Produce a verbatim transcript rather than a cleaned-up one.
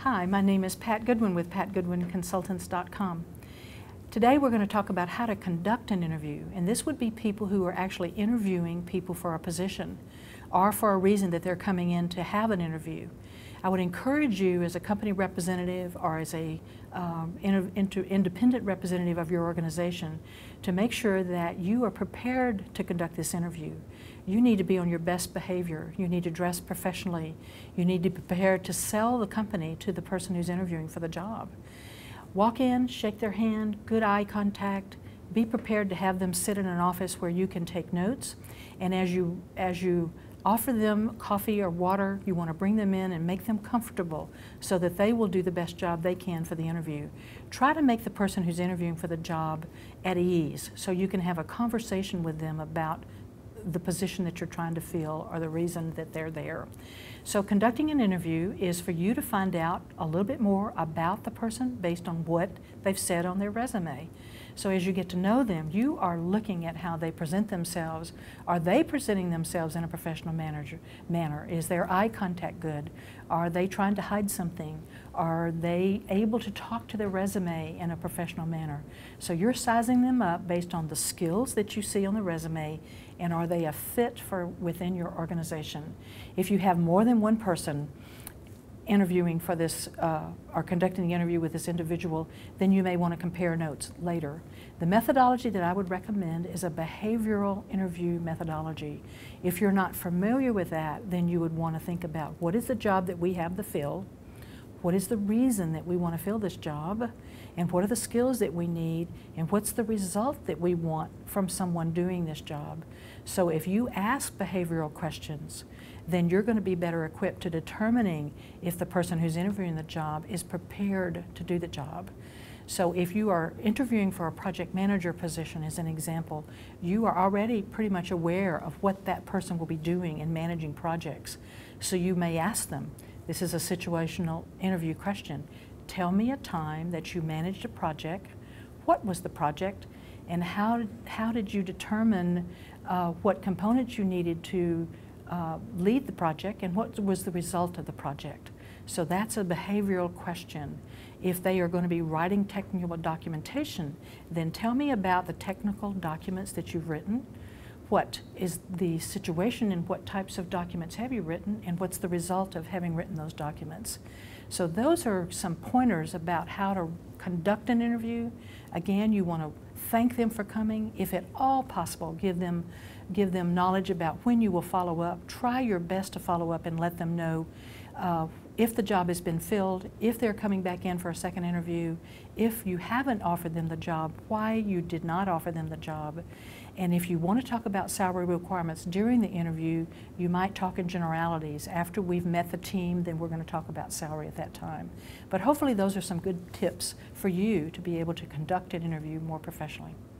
Hi, my name is Pat Goodwin with Pat Goodwin Consultants dot com. Today we're going to talk about how to conduct an interview, and this would be people who are actually interviewing people for a position or for a reason that they're coming in to have an interview. I would encourage you as a company representative or as a um, inter inter independent representative of your organization to make sure that you are prepared to conduct this interview. You need to be on your best behavior. You need to dress professionally. You need to be prepared to sell the company to the person who's interviewing for the job. Walk in, shake their hand, good eye contact. Be prepared to have them sit in an office where you can take notes. And as you, as you offer them coffee or water, you want to bring them in and make them comfortable so that they will do the best job they can for the interview. Try to make the person who's interviewing for the job at ease so you can have a conversation with them about the position that you're trying to fill or the reason that they're there. So conducting an interview is for you to find out a little bit more about the person based on what they've said on their resume. So as you get to know them, you are looking at how they present themselves. Are they presenting themselves in a professional manager, manner? Is their eye contact good? Are they trying to hide something? Are they able to talk to their resume in a professional manner? So you're sizing them up based on the skills that you see on the resume, and are they a fit for within your organization? If you have more than one person interviewing for this uh, or conducting the interview with this individual, then you may want to compare notes later. The methodology that I would recommend is a behavioral interview methodology. If you're not familiar with that, then you would want to think about what is the job that we have to fill, what is the reason that we want to fill this job, and what are the skills that we need, and what's the result that we want from someone doing this job. So if you ask behavioral questions, then you're going to be better equipped to determining if the person who's interviewing the job is prepared to do the job. So if you are interviewing for a project manager position, as an example, you are already pretty much aware of what that person will be doing in managing projects. So you may ask them, this is a situational interview question, tell me a time that you managed a project, what was the project, and how, how did you determine uh, what components you needed to Uh, lead the project, and what was the result of the project. So that's a behavioral question. If they are going to be writing technical documentation, then tell me about the technical documents that you've written. What is the situation and what types of documents have you written, and what's the result of having written those documents? So those are some pointers about how to conduct an interview. Again, you want to thank them for coming. If at all possible, give them, give them knowledge about when you will follow up. Try your best to follow up and let them know uh, if the job has been filled, if they're coming back in for a second interview, if you haven't offered them the job, why you did not offer them the job. And if you want to talk about salary requirements during the interview, you might talk in generalities. After we've met the team, then we're going to talk about salary at that time. But hopefully those are some good tips for you to be able to conduct an interview more professionally.